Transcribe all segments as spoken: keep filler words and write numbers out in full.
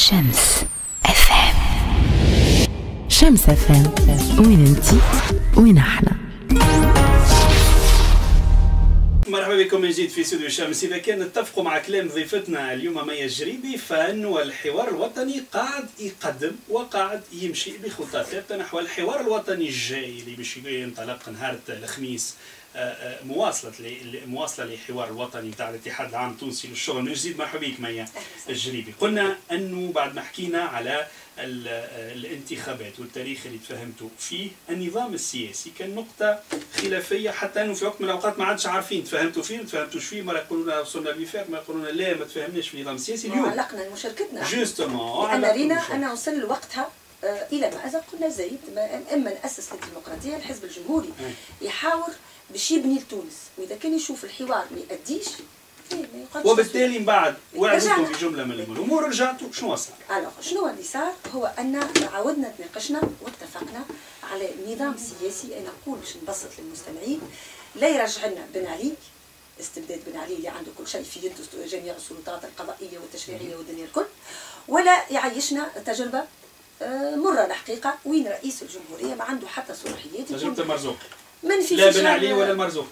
شمس اف ام. شمس اف ام، وين انتي وين احنا. مرحبا بكم من جديد في استوديو الشمس. اذا كان نتفقوا مع كلام ضيفتنا اليوم ميا الجريبي، فانه الحوار الوطني قاعد يقدم وقاعد يمشي بخطى ثابته نحو الحوار الوطني الجاي اللي باش ينطلق نهار الخميس، مواصله مواصله للحوار الوطني نتاع الاتحاد العام التونسي للشغل. من جديد مرحبا بك ميا الجريبي. قلنا انه بعد ما حكينا على الانتخابات والتاريخ اللي تفهمتوا فيه، النظام السياسي كان نقطة خلافية، حتى انه في وقت من الاوقات ما عادش عارفين تفهمتوا فيه ما تفهمتوش فيه، مرة يقولوا لنا وصلنا بوفاق، ما يقولوا لنا لا ما تفهمناش في النظام السياسي. اليوم علقنا مشاركتنا جوستومون لان رينا انا وصل وقتها الى مأزق. قلنا زايد اما نأسس للديمقراطية الحزب الجمهوري يحاور باش يبني لتونس، واذا كان يشوف الحوار ما يأديش وبالتالي من بعد وعدتوا بجمله من الامور رجعتوا. شنو صار؟ الوغ شنو اللي صار هو ان عاودنا تناقشنا واتفقنا على نظام سياسي. انا نقول باش نبسط للمستمعين، لا يرجع لنا بن علي، استبداد بن علي اللي عنده كل شيء في يده جميع السلطات القضائيه والتشريعيه والدنيا الكل، ولا يعيشنا تجربه مره الحقيقه وين رئيس الجمهوريه ما عنده حتى صلاحيات. تجربه المرزوق من في لا بن علي ولا المرزوق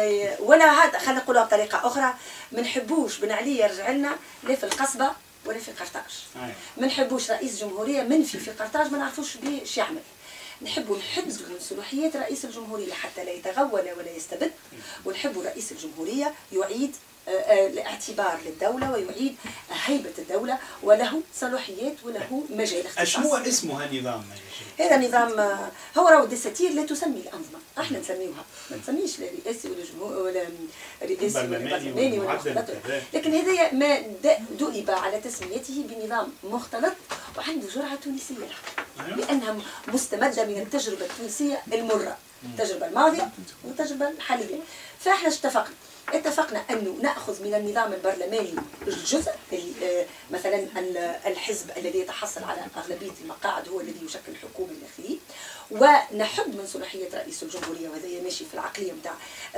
ولا هذا. خلينا نقولها بطريقه اخرى، ما نحبوش بن علي يرجع لنا لا في القصبه ولا في قرطاج. ما نحبوش رئيس جمهوريه منفي في قرطاج ما نعرفوش باش يعمل. نحبوا نحدوا من صلاحيات رئيس الجمهوريه حتى لا يتغول ولا يستبد، ونحبوا رئيس الجمهوريه يعيد الاعتبار للدولة ويعيد هيبة الدولة، وله صلاحيات وله مجال اختصاص. شنو اسمه هالنظام؟ هذا النظام هو راهو الدساتير لا تسمي الأنظمة، احنا نسميوها، ما نسميش لا رئاسي ولا جمهور ولا رئاسي ولا برلماني ولا مختلط، لكن هذايا ما دؤب على تسميته بنظام مختلط وعنده جرعة تونسية، لأنها مستمدة من التجربة التونسية المرة، التجربة الماضية والتجربة الحالية. فاحنا اتفقنا اتفقنا أنه نأخذ من النظام البرلماني الجزء مثلا الحزب الذي يتحصل على أغلبية المقاعد هو الذي يشكل الحكومة الداخلية، ونحد من صلاحية رئيس الجمهورية، وهذا ماشي في العقلية نتاع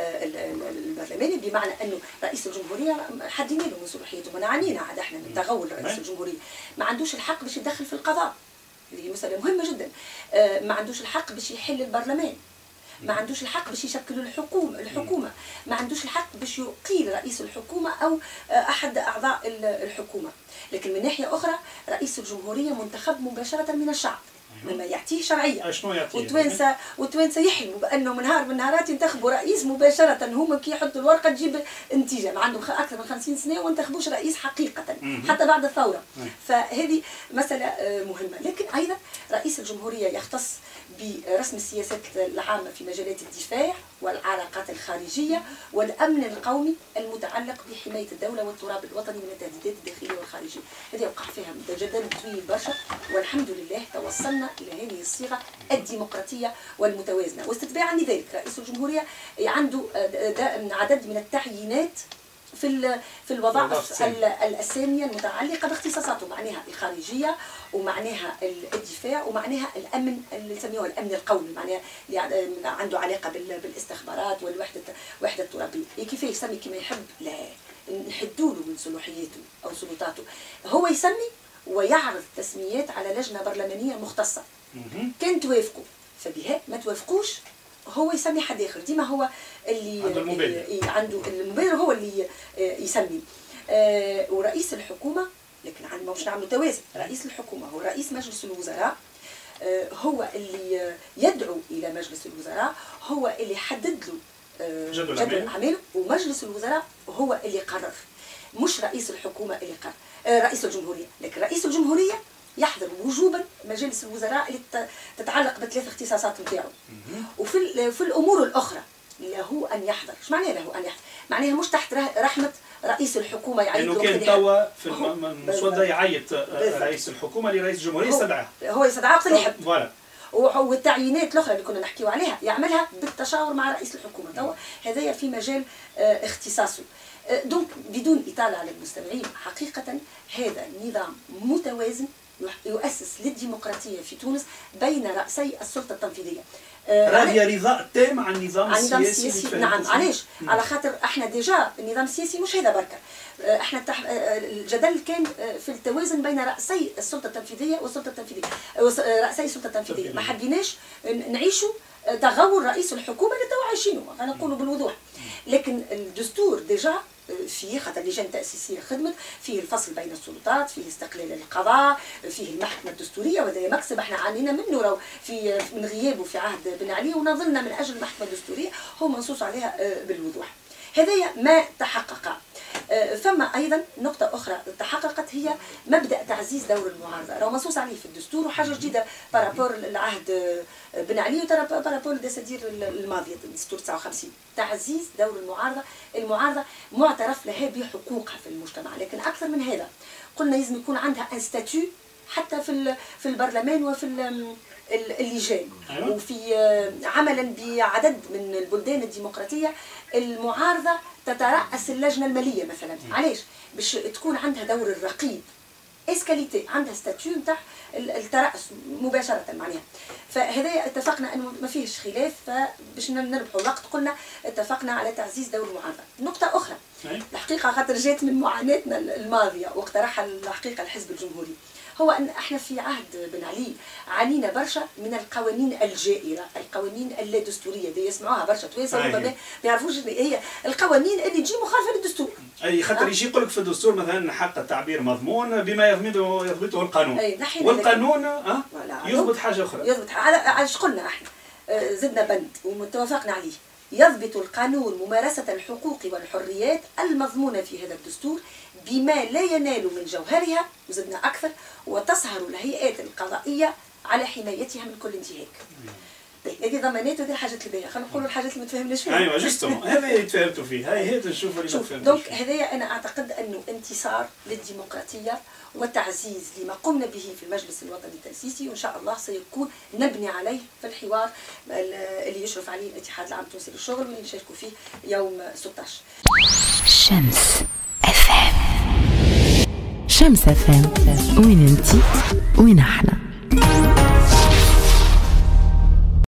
البرلماني، بمعنى أنه رئيس الجمهورية حدينا له من صلاحيته، منعنينا عاد احنا من تغول رئيس الجمهورية، ما عندوش الحق باش يدخل في القضاء، اللي مسألة مهمة جدا، ما عندوش الحق باش يحل البرلمان، ما عندوش الحق باش يشكلوا الحكومة الحكومة ما عندوش الحق باش يقيل رئيس الحكومة أو أحد أعضاء الحكومة. لكن من ناحية أخرى رئيس الجمهورية منتخب مباشرة من الشعب، مما يعطيه شرعية. شنو يعطيه؟ وتوانسة وتوانسة يحلموا بأنه من نهار من نهارات ينتخبوا رئيس مباشرة، هما كي يحطوا الورقة تجيب نتيجة، ما عندهم أكثر من خمسين سنة وما انتخبوش رئيس حقيقة حتى بعد الثورة. فهذه مسألة مهمة. لكن أيضا رئيس الجمهورية يختص برسم السياسات العامة في مجالات الدفاع والعلاقات الخارجية والأمن القومي المتعلق بحماية الدولة والتراب الوطني من التهديدات الداخلية والخارجية. هذه وقع فيها جدل طويل برشا، والحمد لله توصلنا إلى هذه الصيغة الديمقراطية والمتوازنة. واستتباعا لذلك رئيس الجمهورية عنده عدد من التعيينات في في الوظائف الأسامية المتعلقة باختصاصاته، معناها الخارجية ومعناها الدفاع ومعناها الأمن اللي نسميوه الأمن القومي، معناها اللي عنده علاقة بالاستخبارات والوحدة الوحدة الترابية. كيف يسمي كما يحب؟ لا، نحدوا له من صلاحياته أو سلطاته، هو يسمي ويعرض تسميات على لجنة برلمانية مختصة. كان توافقوا فبها، ما توافقوش هو يسمي حد اخر. ديما هو اللي عنده المبادر، عنده المبادر هو اللي يسمي. آه ورئيس الحكومه، لكن عن مش نعملوا توازن، رئيس الحكومه هو رئيس مجلس الوزراء، آه هو اللي يدعو الى مجلس الوزراء، هو اللي يحدد له آه جدول اعماله، ومجلس الوزراء هو اللي قرر، مش رئيس الحكومه اللي قرر. آه رئيس الجمهوريه، لكن رئيس الجمهوريه يحضر وجوبا مجالس الوزراء اللي تتعلق بثلاث اختصاصات نتاعو، وفي في الامور الاخرى له ان يحضر. ايش معناه له ان يحضر؟ معناها مش تحت رحمه رئيس الحكومه يعيط له. كان توا في المسوده يعيط رئيس الحكومه لرئيس الجمهوريه يستدعاه، هو يستدعاه وقت اللي يحب. فوالا. والتعيينات الاخرى اللي كنا نحكيو عليها يعملها بالتشاور مع رئيس الحكومه. توا هذايا في مجال اختصاصه. دونك بدون اطاله على المستمعين، حقيقه هذا نظام متوازن يؤسس للديمقراطيه في تونس بين راسي السلطه التنفيذيه. راهي رضاء تام عن النظام السياسي, السياسي. نعم علاش؟ على خاطر احنا ديجا النظام السياسي مش هذا بركه، احنا تح... الجدل كان في التوازن بين راسي السلطه التنفيذيه والسلطه التنفيذيه راسي السلطه التنفيذيه، ما حبيناش نعيشوا تغول رئيس الحكومه اللي توا عايشينه، خلينا نقولوا بالوضوح. لكن الدستور ديجا فيه خاطر اللجان التأسيسية خدمت فيه الفصل بين السلطات، فيه استقلال القضاء، فيه المحكمة الدستورية، وهذا مكسب احنا عانينا منه راهو في من غيابه في عهد بن علي، ونظلنا من أجل المحكمة الدستورية هو منصوص عليها بالوضوح. هذايا ما تحقق. ثم ايضا نقطه اخرى تحققت هي مبدا تعزيز دور المعارضه، راهو منصوص عليه في الدستور وحاجه جديده بارابور العهد بن علي وبارابور الدساتير الماضيه الدستور تسعة وخمسين. تعزيز دور المعارضه، المعارضه معترف لها بحقوقها في المجتمع، لكن اكثر من هذا قلنا لازم يكون عندها ان ستاتيو حتى في في البرلمان وفي اللجان، وفي عملا بعدد من البلدان الديمقراطيه المعارضه تترأس اللجنه الماليه مثلا. علاش؟ باش تكون عندها دور الرقيب، اسكاليتي، عندها ستاتيو نتاع الترأس مباشره معناها. فهذا اتفقنا انه ما فيهش خلاف، فباش نربحوا الوقت قلنا اتفقنا على تعزيز دور المعارضه. نقطه اخرى الحقيقه خاطر جات من معاناتنا الماضيه واقترحها الحقيقه الحزب الجمهوري، هو ان احنا في عهد بن علي عانينا برشا من القوانين الجائره، القوانين اللا دستوريه دي يسمعوها برشا توانسه ربما ما يعرفوش اللي هي القوانين اللي تجي مخالفه للدستور. اي خاطر يجي يقول لك في الدستور مثلا حق التعبير مضمون بما يضبطه يضبطه القانون، والقانون اه يضبط حاجه اخرى. يضبط على ايش قلنا احنا؟ زدنا بند ومتوافقنا عليه، يضبط القانون ممارسه الحقوق والحريات المضمونه في هذا الدستور بما لا ينال من جوهرها، وزدنا اكثر، وتسهر الهيئات القضائيه على حمايتها من كل انتهاك. هذه ضمانات وهذه الحاجات اللي باهيه، خلينا نقولوا الحاجات اللي ما تفهمناش فيها. ايوه جوستوم هذا اللي تفهمتوا فيه، هاي هذا نشوفوا اللي ما تفهمتوش. دونك هذايا انا اعتقد انه انتصار للديمقراطيه وتعزيز لما قمنا به في المجلس الوطني التأسيسي، وان شاء الله سيكون نبني عليه في الحوار اللي يشرف عليه الاتحاد العام التونسي للشغل واللي نشاركوا فيه يوم ستة عشر. شمس اف ام، شمس اف ام، وين انتي وين احنا.